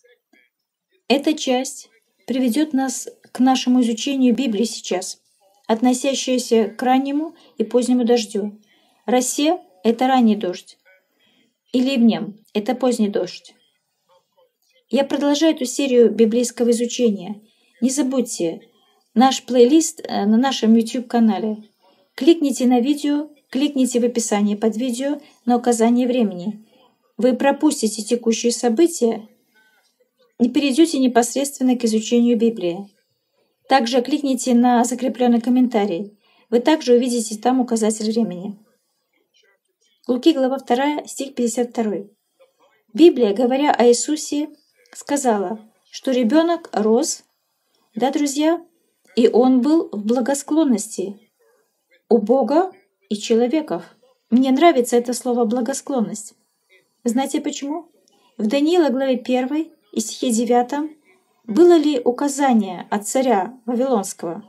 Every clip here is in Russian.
Эта часть приведет нас к нашему изучению Библии сейчас, относящаяся к раннему и позднему дождю. Росе — это ранний дождь, и ливням — это поздний дождь. Я продолжаю эту серию библейского изучения. Не забудьте наш плейлист на нашем YouTube-канале. Кликните на видео, кликните в описании под видео на указание времени. Вы пропустите текущие события и перейдете непосредственно к изучению Библии. Также кликните на закрепленный комментарий. Вы также увидите там указатель времени. Луки, глава 2, стих 52. Библия, говоря о Иисусе, сказала, что ребенок рос, да, друзья, и он был в благосклонности у Бога и человеков. Мне нравится это слово «благосклонность». Знаете почему? В Даниила, главе 1 и стихе 9 было ли указание от царя Вавилонского?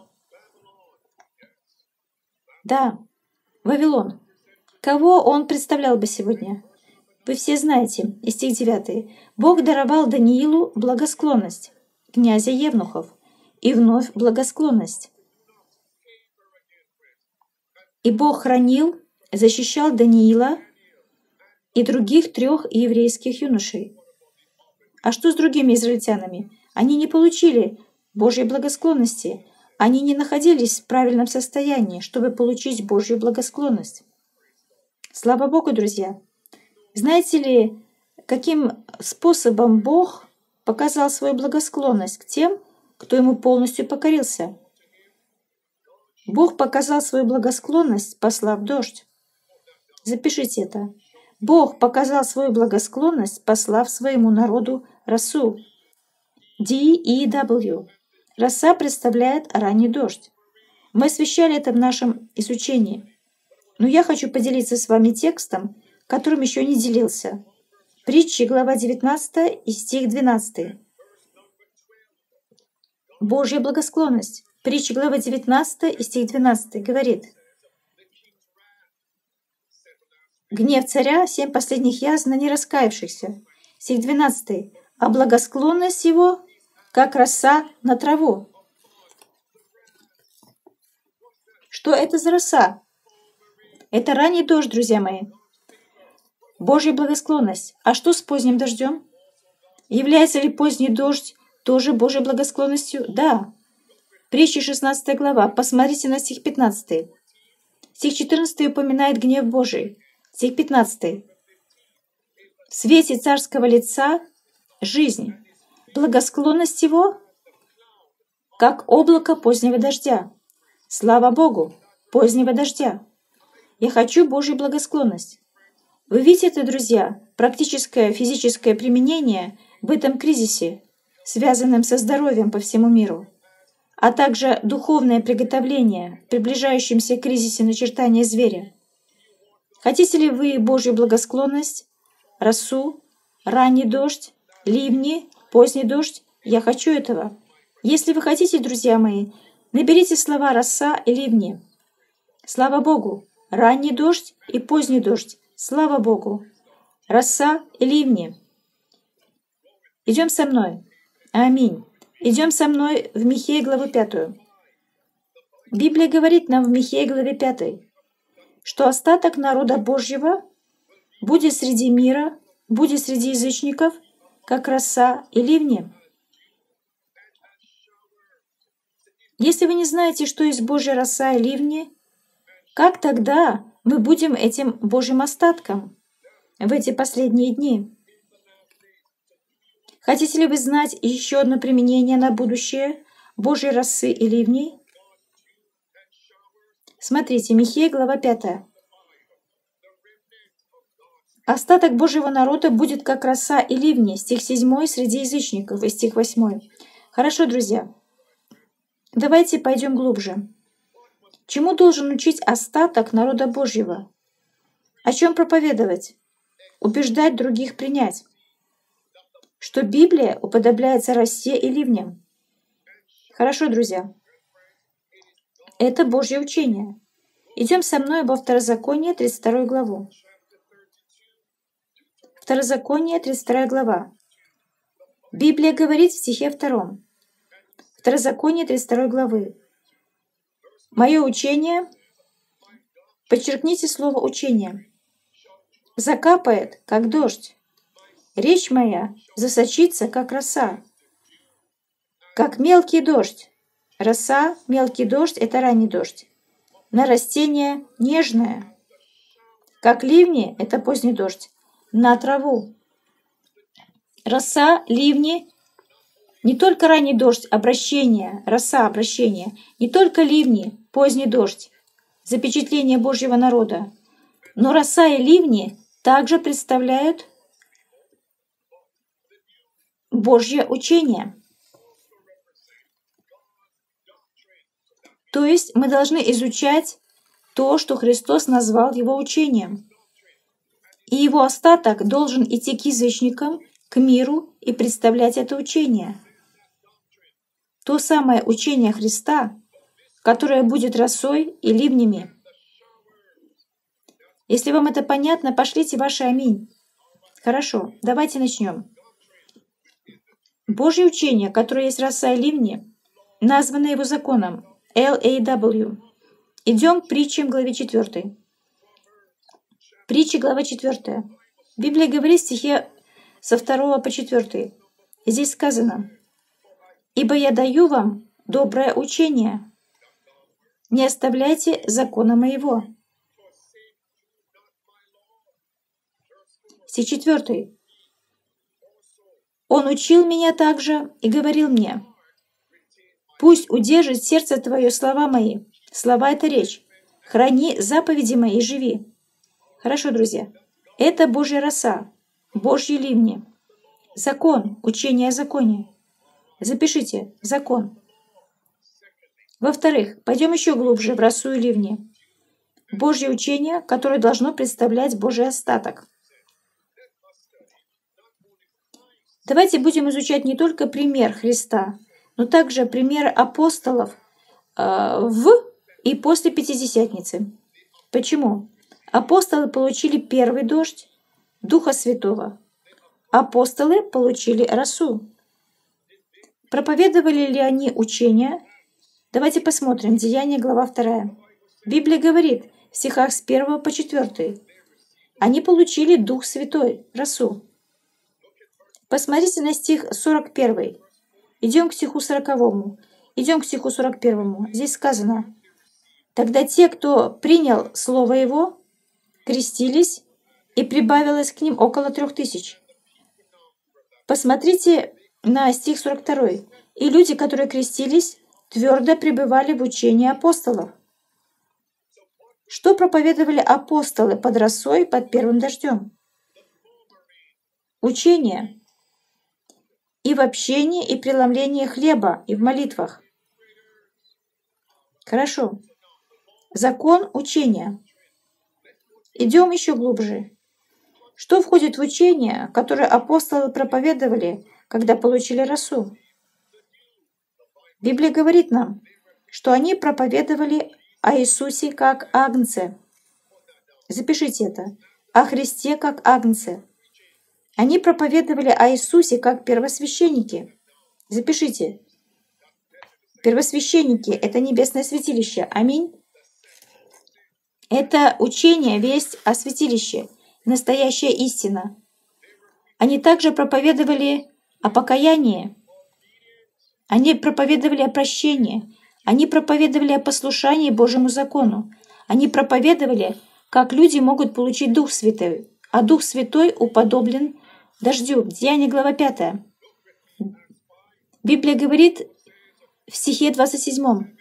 Да, Вавилон. Кого он представлял бы сегодня? Вы все знаете, и стих 9. Бог даровал Даниилу благосклонность, князя Евнухов, и вновь благосклонность. И Бог хранил, защищал Даниила и других 3 еврейских юношей. А что с другими израильтянами? Они не получили Божьей благосклонности. Они не находились в правильном состоянии, чтобы получить Божью благосклонность. Слава Богу, друзья! Знаете ли, каким способом Бог показал свою благосклонность к тем, кто Ему полностью покорился? Бог показал свою благосклонность, послав дождь. Запишите это. Бог показал свою благосклонность, послав своему народу росу. D-E-W. Роса представляет ранний дождь. Мы освещали это в нашем изучении. Но я хочу поделиться с вами текстом, которым еще не делился. Притчи, глава 19 и стих 12. Божья благосклонность. Притчи, глава 19 и стих 12 говорит: «Гнев царя, 7 последних язв на нераскаявшихся». Стих 12. «А благосклонность его, как роса на траву». Что это за роса? Это ранний дождь, друзья мои. Божья благосклонность. А что с поздним дождем? Является ли поздний дождь тоже Божьей благосклонностью? Да. Притчи 16 глава. Посмотрите на стих 15. Стих 14 упоминает гнев Божий. Стих 15. В свете царского лица жизнь. Благосклонность его, как облако позднего дождя. Слава Богу, позднего дождя. Я хочу Божью благосклонность. Вы видите это, друзья, практическое физическое применение в этом кризисе, связанном со здоровьем по всему миру, а также духовное приготовление в приближающемся кризисе начертания зверя. Хотите ли вы Божью благосклонность, росу, ранний дождь, ливни, поздний дождь? Я хочу этого. Если вы хотите, друзья мои, наберите слова «роса» и «ливни». Слава Богу! Ранний дождь и поздний дождь. Слава Богу! Роса и ливни. Идем со мной. Аминь. Идем со мной в Михея, главу 5. Библия говорит нам в Михея, главе 5, что остаток народа Божьего будет среди мира, будет среди язычников, как роса и ливни. Если вы не знаете, что есть Божья роса и ливни, как тогда мы будем этим Божьим остатком в эти последние дни? Хотите ли вы знать еще одно применение на будущее Божьей росы и ливней? Смотрите, Михея, глава 5. «Остаток Божьего народа будет как роса и ливни», стих 7 среди язычников и стих 8. Хорошо, друзья. Давайте пойдем глубже. Чему должен учить остаток народа Божьего? О чем проповедовать? Убеждать других принять. Что Библия уподобляется росе и ливням. Хорошо, друзья. Это Божье учение. Идем со мной во Второзаконие, 32 главу. Второзаконие, 32 глава. Библия говорит в стихе 2, Второзаконие 32 главы. Мое учение, подчеркните слово «учение», закапает, как дождь. Речь моя засочится, как роса, как мелкий дождь. Роса, мелкий дождь — это ранний дождь. На растение нежное. Как ливни — это поздний дождь. На траву. Роса, ливни, не только ранний дождь, обращение, роса, обращение, не только ливни, поздний дождь, запечатление Божьего народа, но роса и ливни также представляют Божье учение. То есть мы должны изучать то, что Христос назвал Его учением. И Его остаток должен идти к язычникам, к миру и представлять это учение. То самое учение Христа, которое будет росой и ливнями. Если вам это понятно, пошлите ваше аминь. Хорошо, давайте начнем. Божье учение, которое есть роса и ливни, названо Его законом LAW. Идем к притчам, главе 4. Притчи, глава 4. Библия говорит в стихе со 2 по 4. Здесь сказано: «Ибо я даю вам доброе учение, не оставляйте закона моего». Стих 4. «Он учил меня также и говорил мне: пусть удержит сердце твое слова мои». Слова — это речь. «Храни заповеди мои и живи». Хорошо, друзья. Это Божья роса, Божьи ливни. Закон, учение о законе. Запишите закон. Во-вторых, пойдем еще глубже в росу и ливни. Божье учение, которое должно представлять Божий остаток. Давайте будем изучать не только пример Христа, но также примеры апостолов в и после Пятидесятницы. Почему? Апостолы получили первый дождь Духа Святого. Апостолы получили росу. Проповедовали ли они учение? Давайте посмотрим. Деяния, глава 2. Библия говорит в стихах с 1 по 4. Они получили Дух Святой, росу. Посмотрите на стих 41. Идем к стиху 40. Идем к стиху 41. Здесь сказано: «Тогда те, кто принял Слово Его, крестились, и прибавилось к ним около 3000». Посмотрите на стих 42. «И люди, которые крестились, твердо пребывали в учении апостолов». Что проповедовали апостолы под росой, под первым дождем? Учение. И в общении, и преломлении хлеба, и в молитвах. Хорошо. Закон учения. Идем еще глубже. Что входит в учение, которое апостолы проповедовали, когда получили росу? Библия говорит нам, что они проповедовали о Иисусе как агнце. Запишите это. О Христе как агнце. Они проповедовали о Иисусе как первосвященники. Запишите. Первосвященники — это небесное святилище. Аминь. Это учение, весть о святилище, настоящая истина. Они также проповедовали о покаянии. Они проповедовали о прощении. Они проповедовали о послушании Божьему закону. Они проповедовали, как люди могут получить Дух Святой. А Дух Святой уподоблен дождю. Деяния, глава 5. Библия говорит в стихе 27.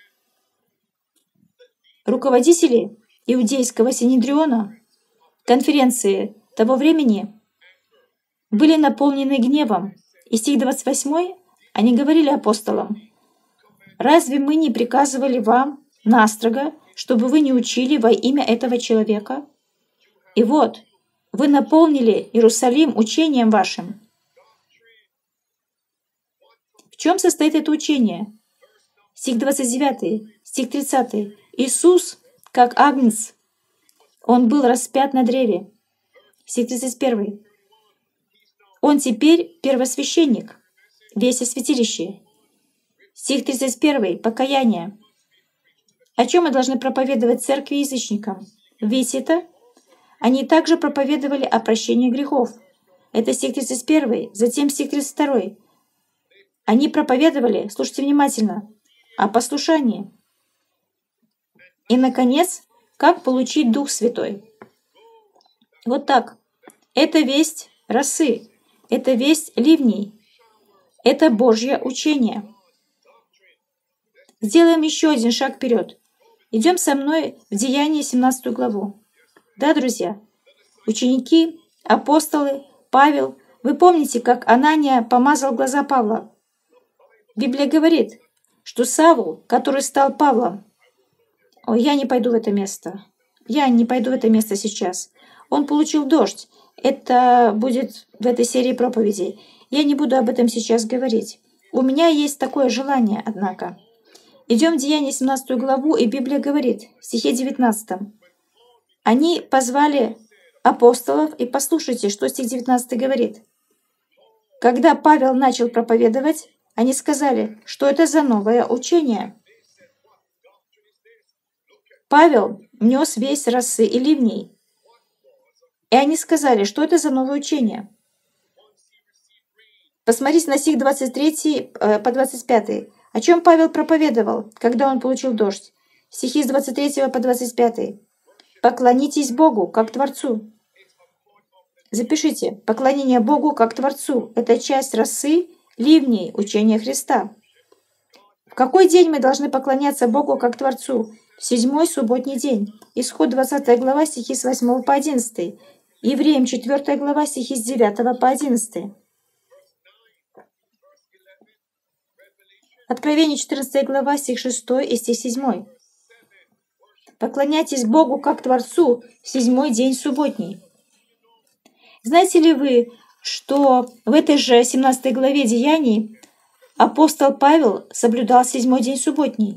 Руководители Иудейского Синедриона, конференции того времени, были наполнены гневом. И стих 28, они говорили апостолам: «Разве мы не приказывали вам настрого, чтобы вы не учили во имя этого человека? И вот, вы наполнили Иерусалим учением вашим». В чем состоит это учение? Стих 29, стих 30. «Иисус, как агнец, Он был распят на древе». Стих 31. «Он теперь первосвященник весть о святилище. Стих 31. Покаяние. О чем мы должны проповедовать церкви и язычникам? Ведь это они также проповедовали о прощении грехов. Это стих 31. Затем стих 32. Они проповедовали, слушайте внимательно, о послушании. И, наконец, как получить Дух Святой. Вот так. Это весть росы. Это весть ливней. Это Божье учение. Сделаем еще один шаг вперед. Идем со мной в Деяние 17 главу. Да, друзья? Ученики, апостолы, Павел. Вы помните, как Анания помазал глаза Павла? Библия говорит, что Савл, который стал Павлом, «Ой, я не пойду в это место. Я не пойду в это место сейчас». Он получил дождь. Это будет в этой серии проповедей. Я не буду об этом сейчас говорить. У меня есть такое желание, однако. Идем в Деяние 17 главу, и Библия говорит, в стихе 19. Они позвали апостолов, и послушайте, что стих 19 говорит. Когда Павел начал проповедовать, они сказали, что это за новое учение. Павел нес весть росы и ливней. И они сказали, что это за новое учение. Посмотрите на стих 23 по 25. О чем Павел проповедовал, когда он получил дождь? Стихи с 23 по 25. «Поклонитесь Богу, как Творцу». Запишите. Поклонение Богу, как Творцу. Это часть росы, ливней, учения Христа. В какой день мы должны поклоняться Богу, как Творцу? В 7-й субботний день. Исход 20 глава, стихи с 8 по 11. Евреям 4 глава, стихи с 9 по 11. Откровение 14 глава, стих 6 и стих 7. Поклоняйтесь Богу как Творцу в 7-й день субботний. Знаете ли вы, что в этой же 17 главе Деяний апостол Павел соблюдал 7-й день субботний?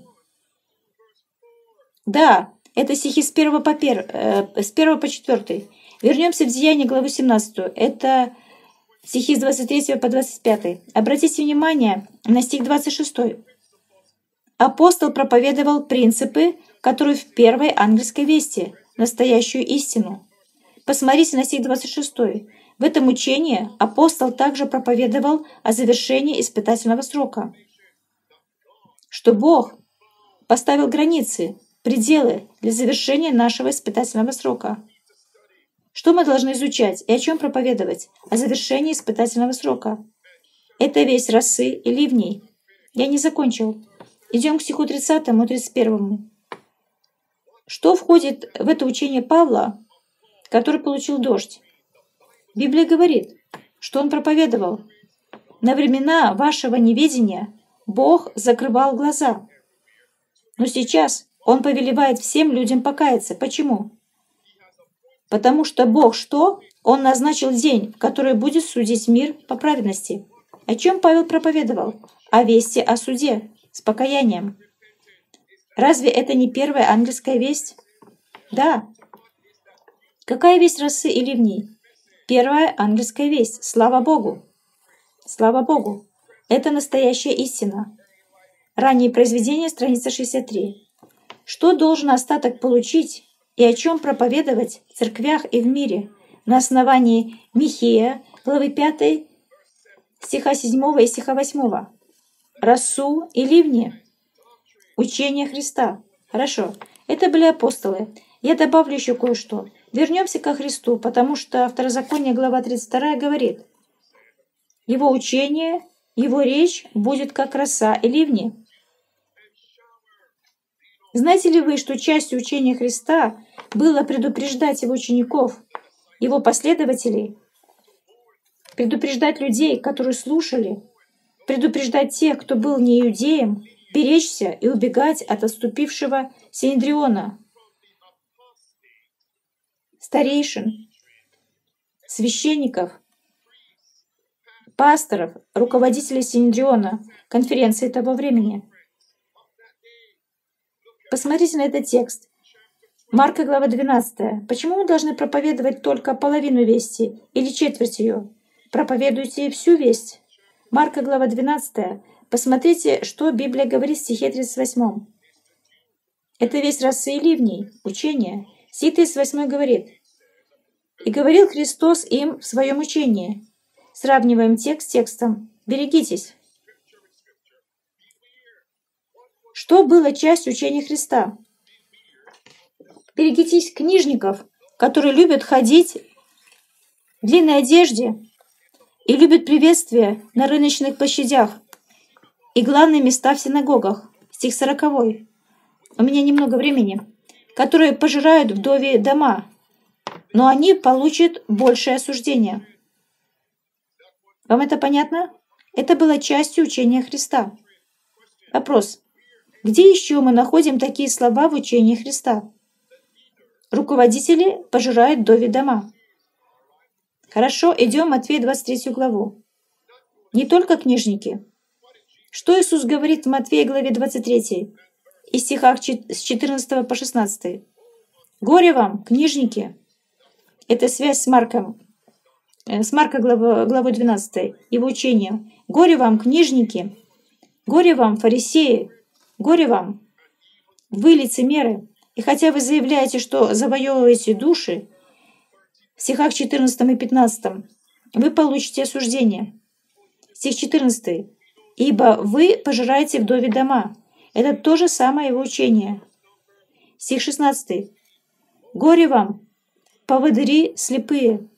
Да, это стихи с 1 по 4. Вернемся в Деяние главу 17. Это стихи с 23 по 25. Обратите внимание на стих 26. Апостол проповедовал принципы, которые в первой ангельской вести, настоящую истину. Посмотрите на стих 26. В этом учении апостол также проповедовал о завершении испытательного срока, что Бог поставил границы, пределы для завершения нашего испытательного срока. Что мы должны изучать и о чем проповедовать? О завершении испытательного срока. Это весть росы и ливней. Я не закончил. Идем к стиху 30 и 31. Что входит в это учение Павла, который получил дождь? Библия говорит, что он проповедовал. На времена вашего неведения Бог закрывал глаза. Но сейчас Он повелевает всем людям покаяться. Почему? Потому что Бог что? Он назначил день, в который будет судить мир по праведности. О чем Павел проповедовал? О вести о суде, с покаянием. Разве это не первая ангельская весть? Да. Какая весть росы и ливней? Первая ангельская весть. Слава Богу! Слава Богу! Это настоящая истина. Ранние произведения, страница 63. Что должен остаток получить и о чем проповедовать в церквях и в мире на основании Михея, главы 5, стиха 7 и стиха 8? Росу и ливни. Учение Христа. Хорошо. Это были апостолы. Я добавлю еще кое-что. Вернемся ко Христу, потому что Второзаконие, глава 32 говорит, Его учение, Его речь будет как роса и ливни. Знаете ли вы, что частью учения Христа было предупреждать Его учеников, Его последователей, предупреждать людей, которые слушали, предупреждать тех, кто был не иудеем, беречься и убегать от отступившего Синедриона, старейшин, священников, пасторов, руководителей Синедриона, конференции того времени. Посмотрите на этот текст. Марка, глава 12. Почему мы должны проповедовать только половину вести или четверть ее? Проповедуйте всю весть. Марка, глава 12. Посмотрите, что Библия говорит в стихе 38. Это весь рассей ливней, учение. Стих 38 говорит: «И говорил Христос им в своем учении». Сравниваем текст с текстом. Берегитесь. Что было частью учения Христа? Берегитесь книжников, которые любят ходить в длинной одежде и любят приветствия на рыночных площадях и главные места в синагогах. Стих 40. У меня немного времени. Которые пожирают вдовьи дома, но они получат большее осуждение. Вам это понятно? Это было частью учения Христа. Вопрос. Где еще мы находим такие слова в учении Христа? Руководители пожирают вдовьи дома. Хорошо, идем в Матфея 23 главу. Не только книжники. Что Иисус говорит в Матфея главе 23 и стихах с 14 по 16? «Горе вам, книжники!» Это связь с Марком. С Марка главой 12, его учением. «Горе вам, книжники! Горе вам, фарисеи! Горе вам, вы лицемеры! И хотя вы заявляете, что завоевываете души, в стихах 14 и 15 вы получите осуждение». Стих 14. «Ибо вы пожираете вдовьи дома». Это то же самое его учение. Стих 16. «Горе вам, поводыри слепые».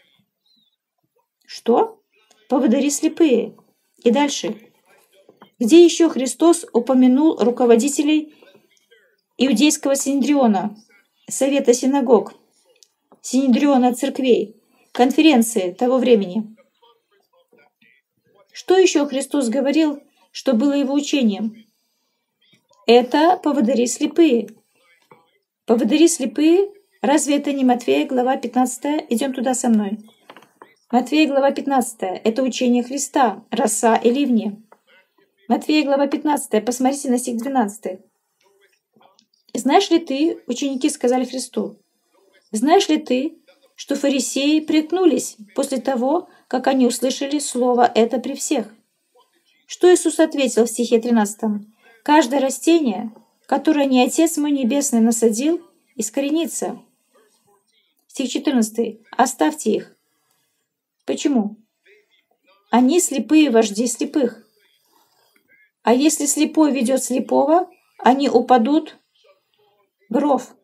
Что? Поводыри слепые. И дальше. Где еще Христос упомянул руководителей иудейского синедриона, совета синагог, синедриона церквей, конференции того времени? Что еще Христос говорил, что было его учением? Это поводыри слепые. Поводыри слепые, разве это не Матфея, глава 15? Идем туда со мной. Матфея, глава 15. Это учение Христа, роса и ливни. Матфея, глава 15. Посмотрите на стих 12. «Знаешь ли ты, ученики сказали Христу, знаешь ли ты, что фарисеи прикнулись после того, как они услышали слово это при всех?» Что Иисус ответил в стихе 13? «Каждое растение, которое не Отец мой Небесный насадил, искоренится». Стих 14. «Оставьте их». Почему? Они слепые вожди слепых. А если слепой ведет слепого, они упадут в ров.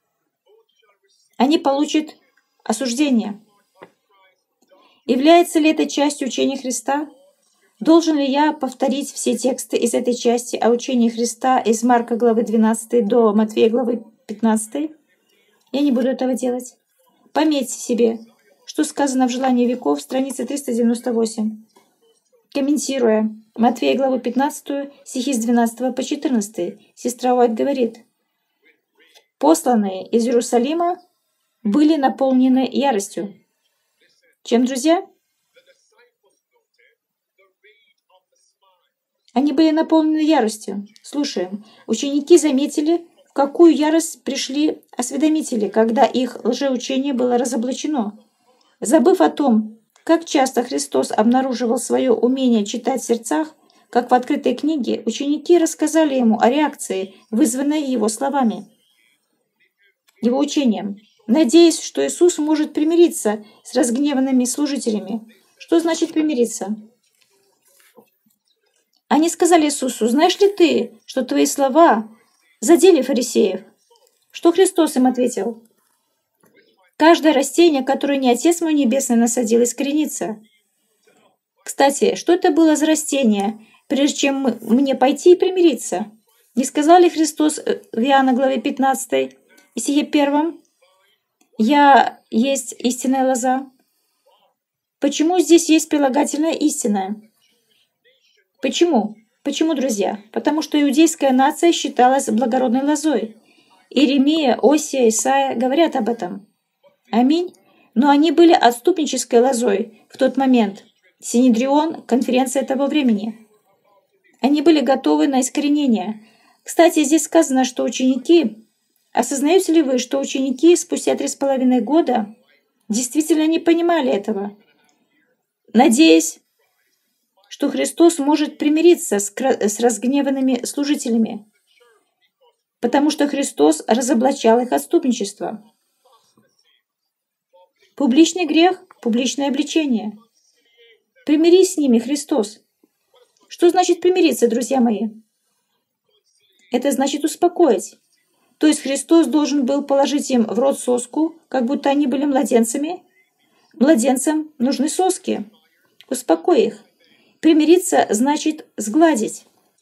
Они получат осуждение. Является ли это частью учения Христа? Должен ли я повторить все тексты из этой части о учении Христа из Марка главы 12 до Матфея главы 15? Я не буду этого делать. Пометьте себе, что сказано в «Желании веков», страница 398. Комментируя Матфея главу 15, стихи с 12 по 14, сестра Уайт говорит: «Посланные из Иерусалима были наполнены яростью». Чем, друзья? Они были наполнены яростью. Слушаем. Ученики заметили, в какую ярость пришли осведомители, когда их лжеучение было разоблачено. Забыв о том, как часто Христос обнаруживал свое умение читать в сердцах, как в открытой книге, ученики рассказали ему о реакции, вызванной его словами, его учением, надеясь, что Иисус может примириться с разгневанными служителями. Что значит примириться? Они сказали Иисусу: «Знаешь ли ты, что твои слова задели фарисеев?» Что Христос им ответил? «Каждое растение, которое не Отец мой Небесный насадил, искоренится». Кстати, что это было за растение, прежде чем мне пойти и примириться? Не сказал ли Христос в Иоанна главе 15 и стихе 1: «Я есть истинная лоза»? Почему здесь есть прилагательное «истинное»? Почему? Почему, друзья? Потому что иудейская нация считалась благородной лозой. Иеремия, Осия, Исаия говорят об этом. Аминь. Но они были отступнической лозой в тот момент. Синедрион, конференция того времени. Они были готовы на искоренение. Кстати, здесь сказано, что ученики... Осознаете ли вы, что ученики спустя 3,5 года действительно не понимали этого? Надеясь, что Христос может примириться с разгневанными служителями, потому что Христос разоблачал их отступничество. Публичный грех, публичное обличение. Примирись с ними, Христос. Что значит примириться, друзья мои? Это значит успокоить. То есть Христос должен был положить им в рот соску, как будто они были младенцами. Младенцам нужны соски. Успокой их. Примириться значит сгладить.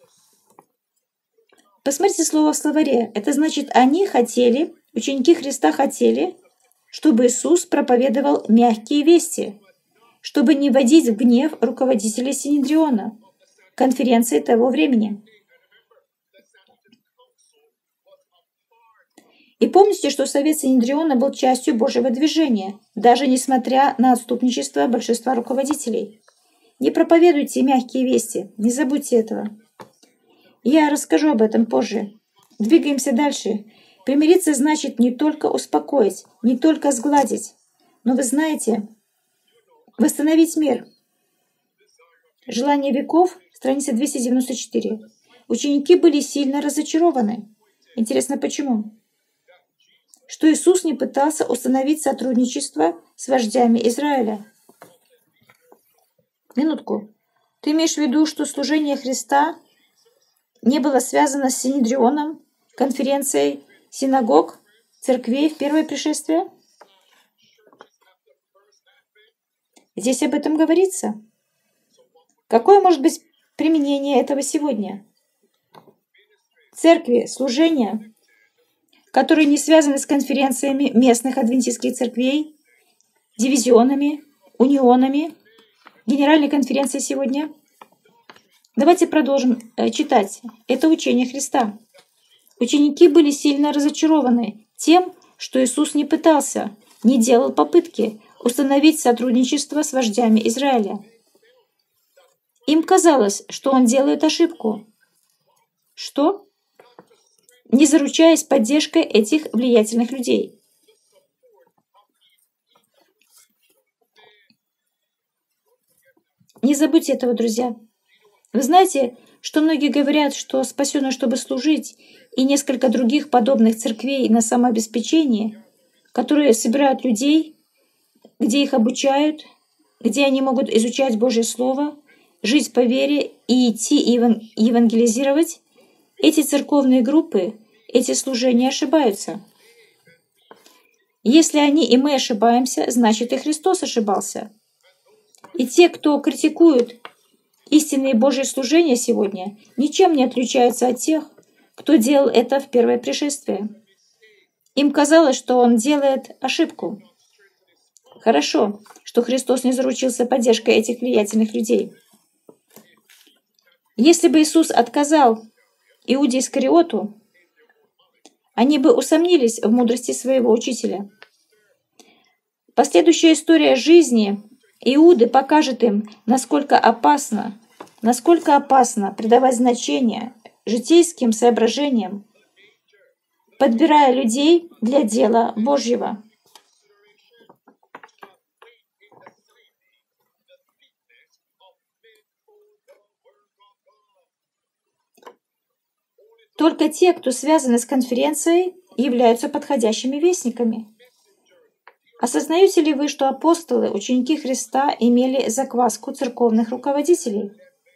Посмотрите слово в словаре. Это значит, они хотели, ученики Христа хотели, чтобы Иисус проповедовал мягкие вести, чтобы не вводить в гнев руководителей Синедриона, конференции того времени. И помните, что Совет Синедриона был частью Божьего движения, даже несмотря на отступничество большинства руководителей. Не проповедуйте мягкие вести, не забудьте этого. Я расскажу об этом позже. Двигаемся дальше. Примириться значит не только успокоить, не только сгладить, но вы знаете, восстановить мир. Желание веков, страница 294. Ученики были сильно разочарованы. Интересно, почему? Что Иисус не пытался установить сотрудничество с вождями Израиля. Минутку. Ты имеешь в виду, что служение Христа не было связано с Синедрионом, конференцией синагог, церквей в первое пришествие? Здесь об этом говорится. Какое может быть применение этого сегодня? Церкви, служения, которые не связаны с конференциями местных адвентистских церквей, дивизионами, унионами, генеральной конференцией сегодня. Давайте продолжим читать. Это учение Христа. Ученики были сильно разочарованы тем, что Иисус не пытался, не делал попытки установить сотрудничество с вождями Израиля. Им казалось, что он делает ошибку. Что? Не заручаясь поддержкой этих влиятельных людей. Не забудьте этого, друзья. Вы знаете, что многие говорят, что спасены, чтобы служить, и несколько других подобных церквей на самообеспечении, которые собирают людей, где их обучают, где они могут изучать Божье Слово, жить по вере и идти евангелизировать, эти церковные группы, эти служения ошибаются. Если они и мы ошибаемся, значит и Христос ошибался. И те, кто критикуют истинные Божьи служения сегодня, ничем не отличаются от тех, кто делал это в первое пришествие. Им казалось, что он делает ошибку. Хорошо, что Христос не заручился поддержкой этих влиятельных людей. Если бы Иисус отказал Иуде Искариоту, они бы усомнились в мудрости своего учителя. Последующая история жизни Иуды покажет им, насколько опасно придавать значение житейским соображениям, подбирая людей для дела Божьего. Только те, кто связаны с конференцией, являются подходящими вестниками. Осознаете ли вы, что апостолы, ученики Христа, имели закваску церковных руководителей?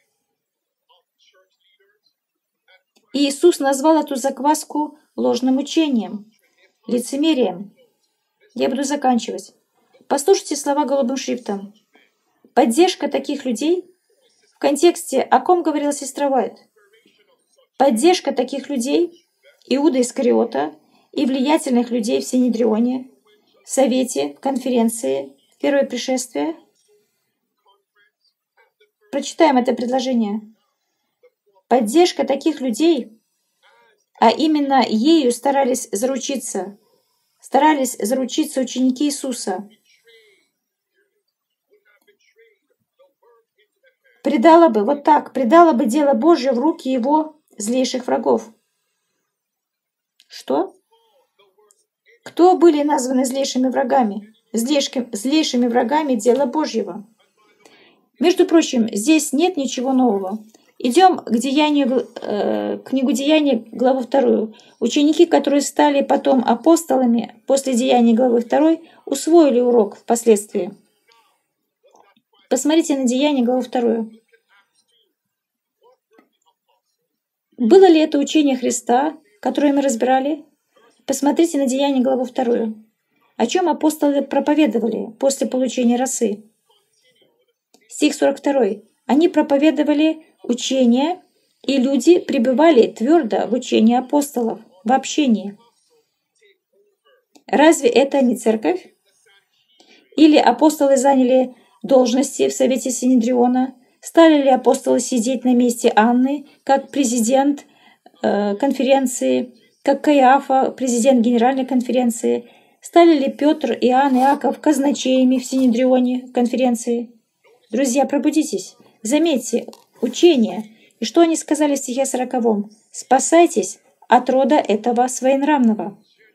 И Иисус назвал эту закваску ложным учением, лицемерием. Я буду заканчивать. Послушайте слова голубым шрифтом. Поддержка таких людей в контексте, о ком говорила сестра Уайт. Поддержка таких людей, Иуда Искариота и влиятельных людей в Синедрионе, Совете, конференции, первое пришествие. Прочитаем это предложение. Поддержка таких людей, а именно ею старались заручиться ученики Иисуса, предала бы дело Божье в руки его злейших врагов. Что? Кто были названы злейшими врагами? Злейшими врагами дела Божьего. Между прочим, здесь нет ничего нового. Идем к книгу Деяний, главу 2. Ученики, которые стали потом апостолами после Деяний главы 2, усвоили урок впоследствии. Посмотрите на Деяния, главу 2. Было ли это учение Христа, которое мы разбирали? Посмотрите на Деяния, главу 2. О чем апостолы проповедовали после получения росы? Стих 42. Они проповедовали учение, и люди пребывали твердо в учении апостолов, в общении. Разве это не церковь? Или апостолы заняли должности в Совете Синедриона? Стали ли апостолы сидеть на месте Анны, как президент конференции, как Каиафа, президент Генеральной конференции? Стали ли Петр, Иоанн и Иаков казначеями в Синедрионе конференции? Друзья, пробудитесь, заметьте учение. И что они сказали в стихе 40? «Спасайтесь от рода этого своенравного».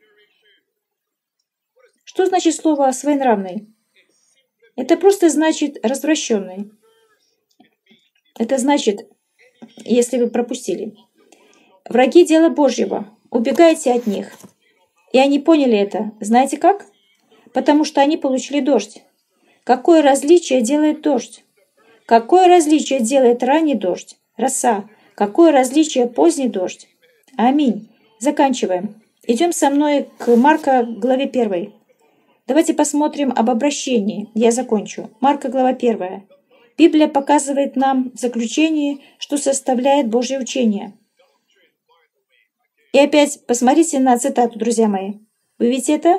Что значит слово «своенравный»? Это просто значит «развращенный». Это значит, если вы пропустили, враги дела Божьего, убегайте от них. И они поняли это. Знаете как? Потому что они получили дождь. Какое различие делает дождь? Какое различие делает ранний дождь? Роса. Какое различие поздний дождь? Аминь. Заканчиваем. Идем со мной к Марка, главе 1. Давайте посмотрим об обращении. Я закончу. Марка, глава 1. Библия показывает нам в заключении, что составляет Божье учение. И опять посмотрите на цитату, друзья мои. Вы видите это?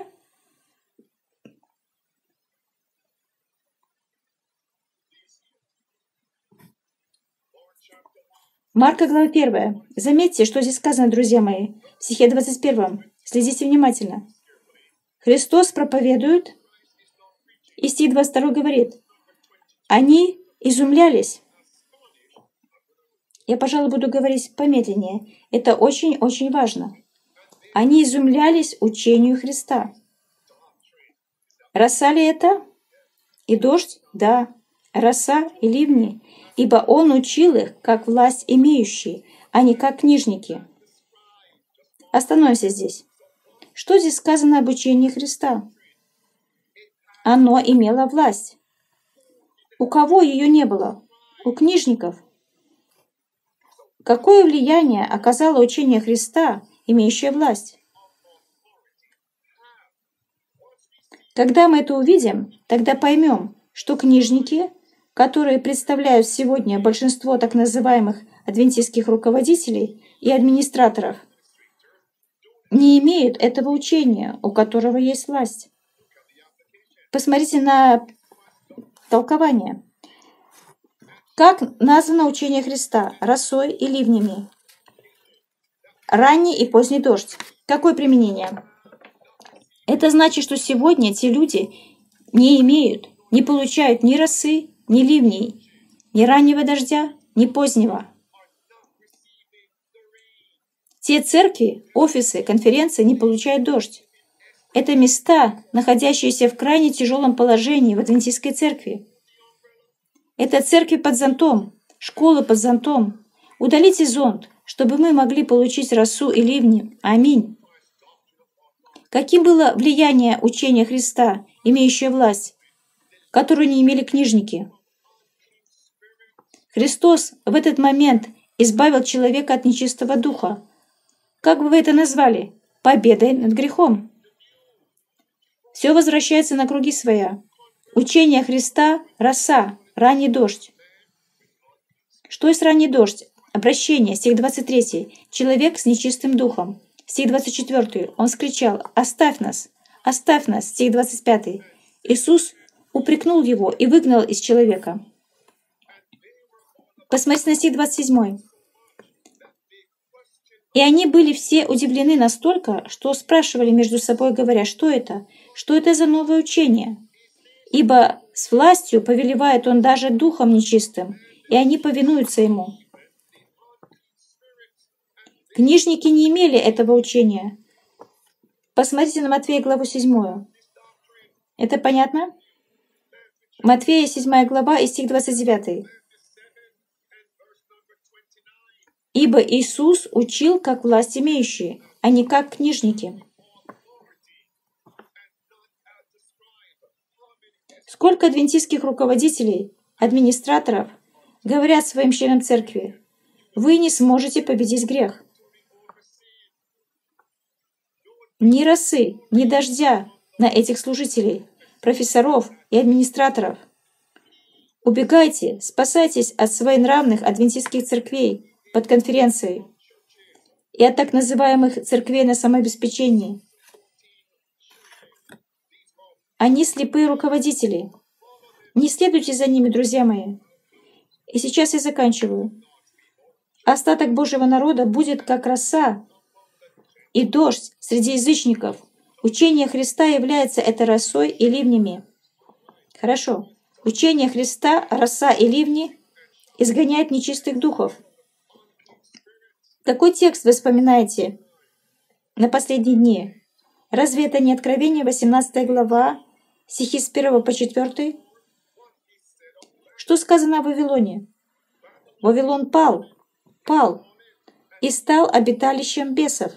Марка, глава 1. Заметьте, что здесь сказано, друзья мои, в стихе 21. Следите внимательно. Христос проповедует, и стих 22 говорит, они изумлялись. Я, пожалуй, буду говорить помедленнее. Это очень-очень важно. Они изумлялись учению Христа. Роса ли это? И дождь? Да. Роса и ливни. Ибо Он учил их, как власть имеющие, а не как книжники. Остановимся здесь. Что здесь сказано об учении Христа? Оно имело власть. У кого ее не было? У книжников. Какое влияние оказало учение Христа, имеющее власть? Когда мы это увидим, тогда поймем, что книжники, которые представляют сегодня большинство так называемых адвентистских руководителей и администраторов, не имеют этого учения, у которого есть власть. Посмотрите на толкование. Как названо учение Христа? Росой и ливнями. Ранний и поздний дождь. Какое применение? Это значит, что сегодня те люди не имеют, не получают ни росы, ни ливней, ни раннего дождя, ни позднего. Те церкви, офисы, конференции не получают дождь. Это места, находящиеся в крайне тяжелом положении в адвентистской церкви. Это церкви под зонтом, школы под зонтом. Удалите зонт, чтобы мы могли получить росу и ливни. Аминь. Каким было влияние учения Христа, имеющее власть, которую не имели книжники? Христос в этот момент избавил человека от нечистого духа. Как бы вы это назвали? Победой над грехом. Все возвращается на круги своя. Учение Христа — роса, ранний дождь. Что есть ранний дождь? Обращение, стих 23. Человек с нечистым духом. Стих 24. Он скричал: «Оставь нас! Оставь нас!» Стих 25. Иисус упрекнул его и выгнал из человека. Посмотрите на стих 27. И они были все удивлены настолько, что спрашивали между собой, говоря: «Что это? Что это за новое учение? Ибо с властью повелевает он даже духом нечистым, и они повинуются ему». Книжники не имели этого учения. Посмотрите на Матфея, главу 7. Это понятно? Матфея 7 глава и стих 29. «Ибо Иисус учил как власть имеющие, а не как книжники». Сколько адвентистских руководителей, администраторов говорят своим членам церкви: «Вы не сможете победить грех». Ни росы, ни дождя на этих служителей, профессоров и администраторов. Убегайте, спасайтесь от своенравных адвентистских церквей под конференцией и от так называемых церквей на самообеспечении. Они слепые руководители. Не следуйте за ними, друзья мои. И сейчас я заканчиваю. Остаток Божьего народа будет как роса и дождь среди язычников. Учение Христа является этой росой и ливнями. Хорошо. Учение Христа, роса и ливни изгоняет нечистых духов. Какой текст вы вспоминаете на последние дни? Разве это не Откровение, 18 глава, стихи с 1 по 4? Что сказано о Вавилоне? Вавилон пал и стал обиталищем бесов.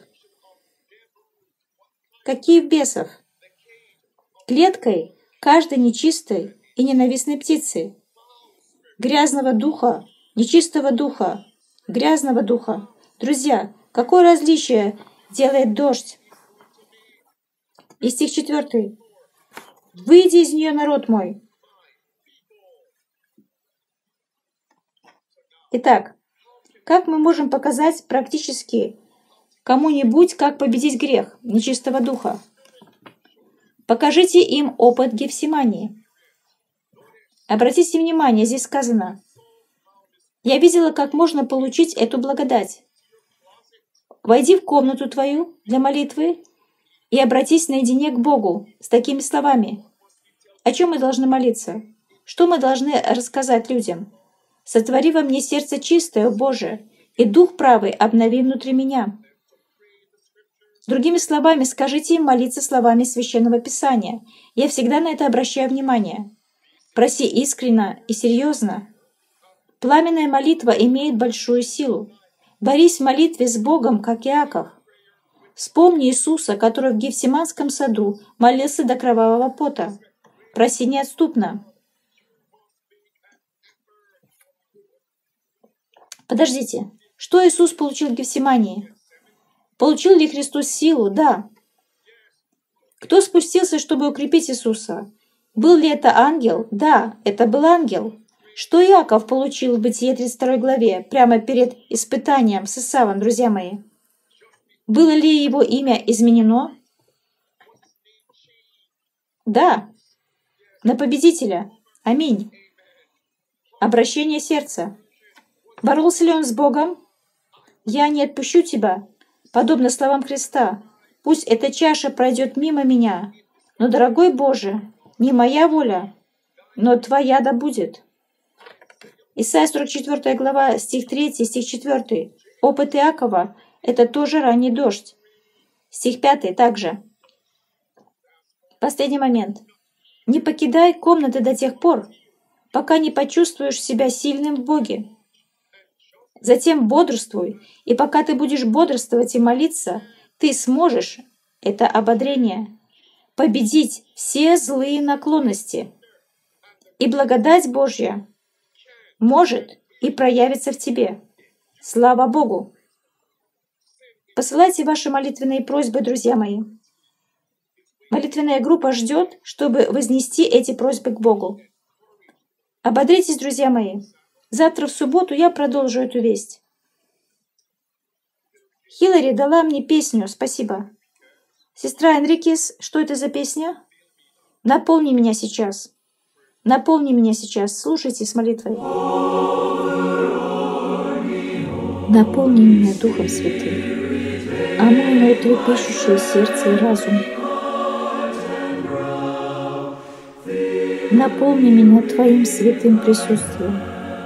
Каких бесов? Клеткой каждой нечистой и ненавистной птицы. Грязного духа, нечистого духа, грязного духа. Друзья, какое различие делает дождь? И стих 4. «Выйди из нее, народ мой». Итак, как мы можем показать практически кому-нибудь, как победить грех нечистого духа? Покажите им опыт Гефсимании. Обратите внимание, здесь сказано: «Я видела, как можно получить эту благодать. Войди в комнату твою для молитвы и обратись наедине к Богу с такими словами». О чем мы должны молиться? Что мы должны рассказать людям? «Сотвори во мне сердце чистое, о Боже, и дух правый обнови внутри меня». Другими словами, скажите им молиться словами Священного Писания. Я всегда на это обращаю внимание. Проси искренне и серьезно. Пламенная молитва имеет большую силу. Борись в молитве с Богом, как Иаков. Вспомни Иисуса, который в Гефсиманском саду молился до кровавого пота. Проси неотступно. Подождите, что Иисус получил в Гефсимании? Получил ли Христос силу? Да. Кто спустился, чтобы укрепить Иисуса? Был ли это ангел? Да, это был ангел. Что Иаков получил в Бытие 32 главе, прямо перед испытанием с Исавом, друзья мои? Было ли его имя изменено? Да. На победителя. Аминь. Обращение сердца. Боролся ли он с Богом? «Я не отпущу тебя», подобно словам Христа. «Пусть эта чаша пройдет мимо меня, но, дорогой Боже, не моя воля, но Твоя да будет». Исайя 44 глава, стих 3, стих 4. Опыт Иакова — это тоже ранний дождь. Стих 5 также. Последний момент. «Не покидай комнаты до тех пор, пока не почувствуешь себя сильным в Боге. Затем бодрствуй, и пока ты будешь бодрствовать и молиться, ты сможешь, это ободрение, победить все злые наклонности. И благодать Божья может и проявится в тебе. Слава Богу! Посылайте ваши молитвенные просьбы, друзья мои. Молитвенная группа ждет, чтобы вознести эти просьбы к Богу. Ободритесь, друзья мои. Завтра в субботу я продолжу эту весть. Хиллари дала мне песню, спасибо. Сестра Энрикес, что это за песня? Наполни меня сейчас. Наполни меня сейчас. Слушайте с молитвой. Наполни меня Духом Святым, омой мое трепещущее сердце и разум. Наполни меня Твоим святым присутствием.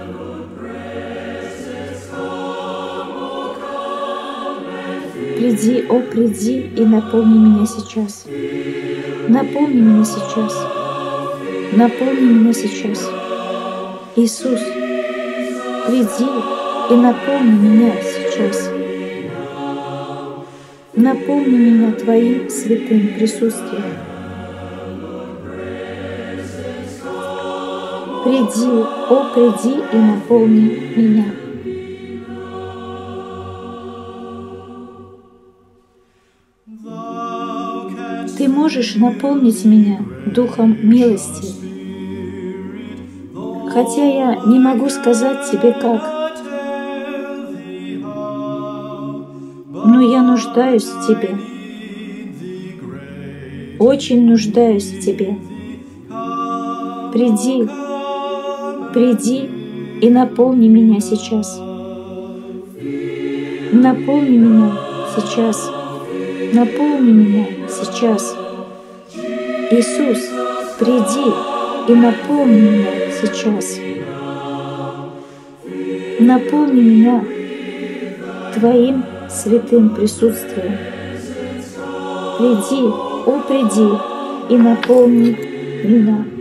Приди, о, приди и наполни меня сейчас. Наполни меня сейчас. наполни меня сейчас. Иисус, приди и наполни меня сейчас. Наполни меня Твоим святым присутствием. Приди, о, приди и наполни меня. Ты можешь наполнить меня духом милости, хотя я не могу сказать тебе как, но я нуждаюсь в тебе, очень нуждаюсь в тебе. Приди, приди и наполни меня сейчас. Наполни меня сейчас. Наполни меня сейчас. Иисус, приди и наполни меня сейчас. Наполни меня Твоим святым присутствием. Приди, о, приди и наполни меня.